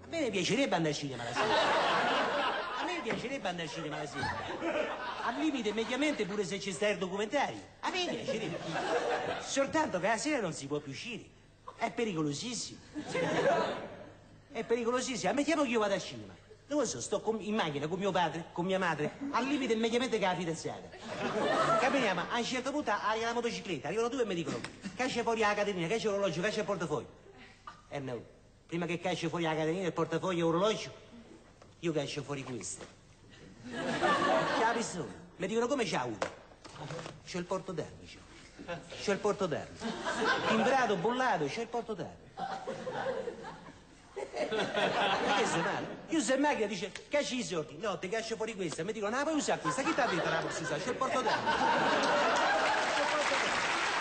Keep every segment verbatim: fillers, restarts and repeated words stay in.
me ne piacerebbe andare al cinema la sera. A me piacerebbe andare al cinema la sera. Al limite, mediamente, pure se ci sta il documentario. A me piacerebbe. Soltanto che la sera non si può più uscire. È pericolosissimo. È pericolosissimo. Ammettiamo che io vado al cinema. Non lo so, sto con, in macchina con mio padre, con mia madre, al limite mediamente che la fidanzata. Camminiamo, a un certo punto arriva la motocicletta, arrivano due e mi dicono caccia fuori la catenina, caccia l'orologio, caccia il portafoglio. E eh no, prima che caccia fuori la catenina, il portafoglio e l'orologio, io caccio fuori questo. C'è la pistola. Mi dicono come c'ha avuto? C'è il portoterra, c'è. C'è il portoterra. Timbrato, bollato, c'è il portoterra. Ma che sei male? Io se in macchina dice cacci i soldi, no, ti caccio fuori questa, mi dicono, no, puoi usare questa, chi ti ha detto che la posso usare? C'è il portoterra. C'è il portoterra.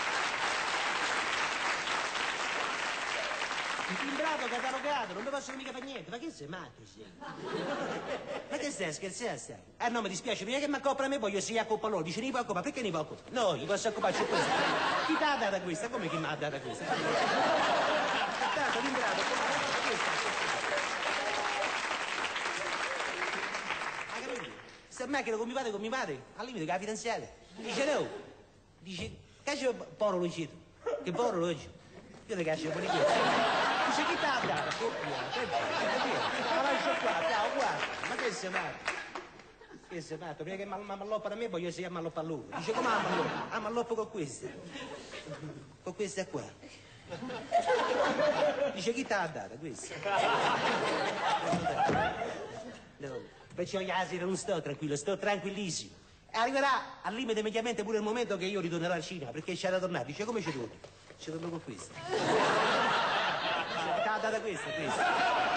Timbrato, catalogato, non mi posso mica fare niente, ma che sei matto? Sei? Ma che stai scherzando? Stai? Ah no, mi dispiace, prima che mi accoppa a me voglio sia accoppa loro, dice, ne può accoppa, perché ne può accoppa? No, gli posso accopare, c'è questa. Chi ti ha data questa? Come chi mi ha data questa? Tanto, timbrato, questa. Sta in macchina con mio padre, con mia madre, al limite che la fidanzata. Dice no, dice, caccia povero Lucito, che povero Lucito. Io ti caccio fuori questo. Dice chi t'ha dato? Ma lascio qua, ciao, guarda, ma che sei matto? Che sei matto? Prima che mi alloppa da me voglio sia alloppa a loro. Dice come alloppa? Ah, mi alloppo con questa. Con questa qua. Dice chi t'ha data questa? No. Perciò gli asini non sto tranquillo, sto tranquillissimo. E arriverà al limite mediamente pure il momento che io ritornerò al cinema, perché c'è da tornare. Dice come ci torni? Ci torno con questa. C'è da data questa, questa.